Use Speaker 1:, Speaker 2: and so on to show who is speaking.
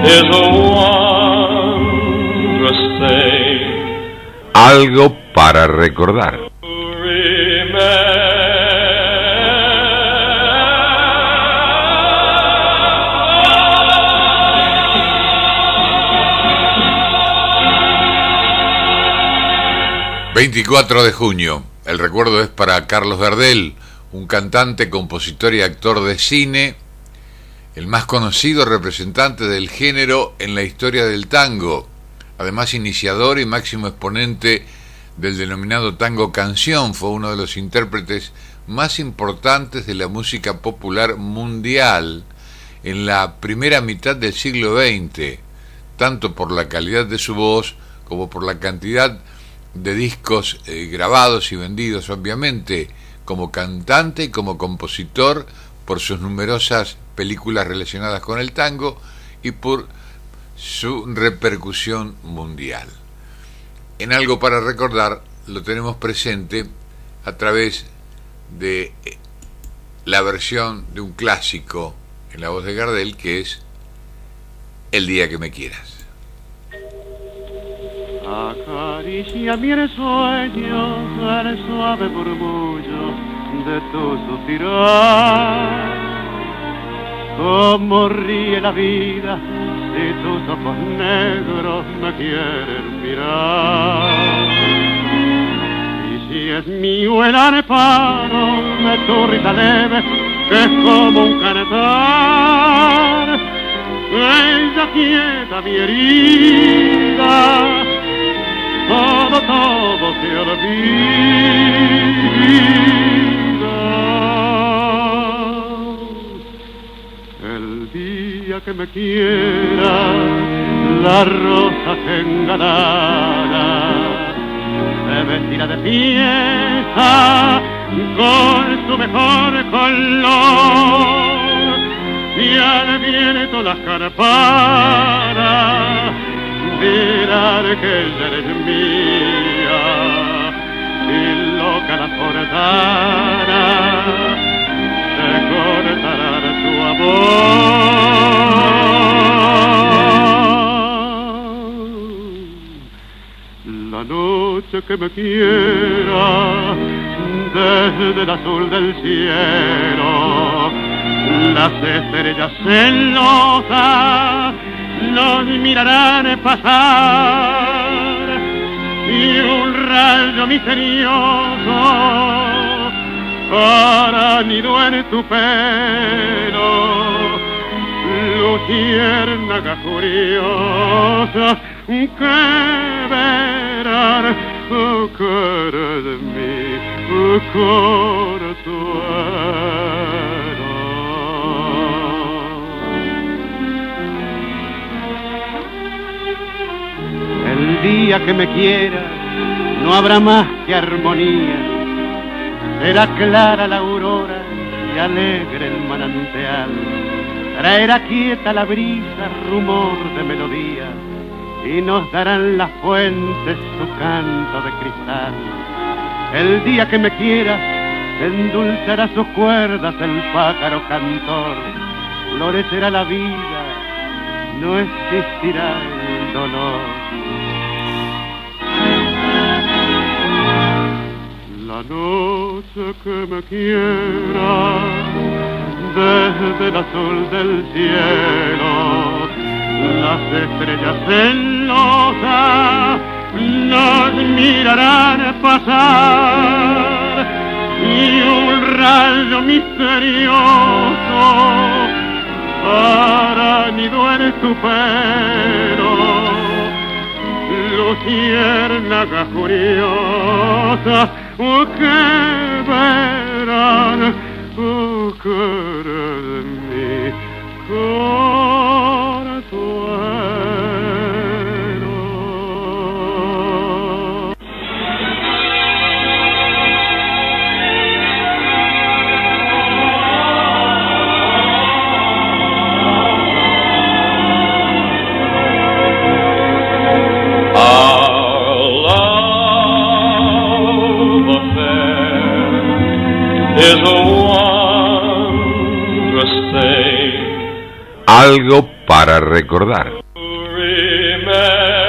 Speaker 1: is a wondrous thing.
Speaker 2: Algo para recordar.
Speaker 1: Remember.
Speaker 3: 24 de junio, el recuerdo es para Carlos Gardel, un cantante, compositor y actor de cine, el más conocido representante del género en la historia del tango, además iniciador y máximo exponente del denominado tango canción. Fue uno de los intérpretes más importantes de la música popular mundial en la primera mitad del siglo XX, tanto por la calidad de su voz como por la cantidad de discos grabados y vendidos, obviamente, como cantante y como compositor, por sus numerosas películas relacionadas con el tango y por su repercusión mundial. En Algo para recordar lo tenemos presente a través de la versión de un clásico en la voz de Gardel, que es El día que me quieras.
Speaker 4: Acaricia mi sueño el suave murmullo de tu suspirar. Cómo ríe la vida si tus ojos negros me quieren mirar. Y si es mío el amparo de tu risa leve, que es como un cantar, ella quieta mi herida, todo se olvida. El día que me quiera, la rosa que engalara se vestirá de fiesta con su mejor color, y al viento las carparas dirán que ella eres mía, y loca la portara se cortará tu amor. La noche que me quiera, desde el azul del cielo, las estrellas celosas nos mirarán pasar, y un rayo misterioso hará nido en tu pelo, luciérnaga curiosa que verán cara de mi consuelo. El día que me quiera no habrá más que armonía, será clara la aurora y alegre el manantial, traerá quieta la brisa rumor de melodía, y nos darán las fuentes su canto de cristal. El día que me quiera endulzará sus cuerdas el pájaro cantor, florecerá la vida, no existirá el dolor. La noche que me quiera, desde el azul del cielo, las estrellas celosas nos mirarán pasar, y un rayo misterioso hará nido en tu pelo, luciérnaga curiosa que verán cara de mi consuelo.
Speaker 1: Is a wondrous thing.
Speaker 2: Algo para recordar.
Speaker 1: Remember.